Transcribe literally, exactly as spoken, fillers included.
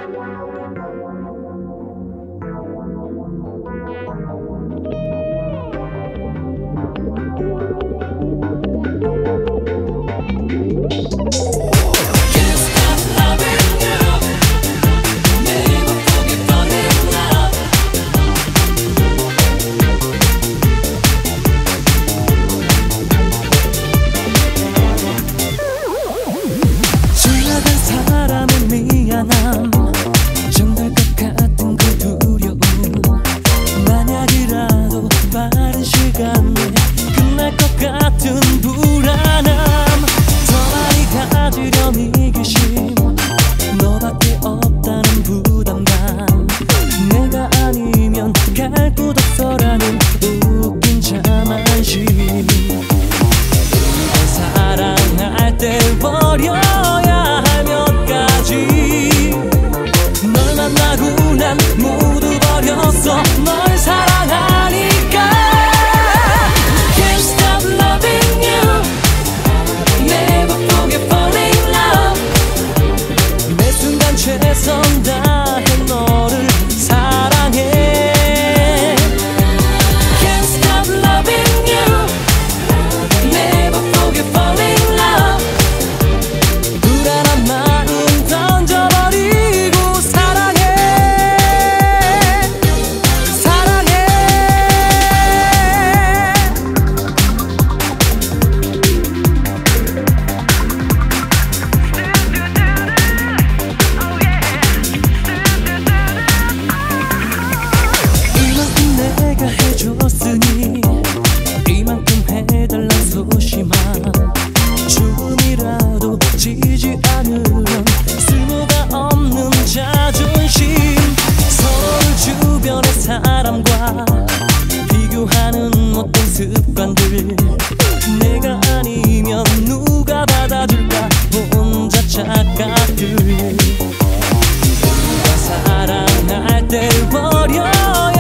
정말 것 같은 그 두려움, 만약이라도 빠른 시간 내에 끝날 것 같은 불안함, 더 많이 가지려는 이기심, 너밖에 없다는 부담감, 내가 아니면 갈 곳 없어라는 웃긴 자만심. 우리가 사랑할 때 버려야 할 몇 가지, 널 만나고 난 모두 버렸어. 널 사랑하니까 Can't stop loving you, never forget falling in love. 매 순간 최선 다해 너를 사랑해. Can't stop loving you, never forget falling in love. 불안한 마음 던져버리고 사랑해, 사랑해. 이만큼 내가 해줬으니 이만큼 해달란 소심함, 조금이라도 지지 않으면 쓸모가 없는 자존심, 서로를 주변의 사람과 비교하는 어떤 습관들, 내가 아니면 누가 받아줄까 혼자 착각들. 누가 사랑할 때 버려야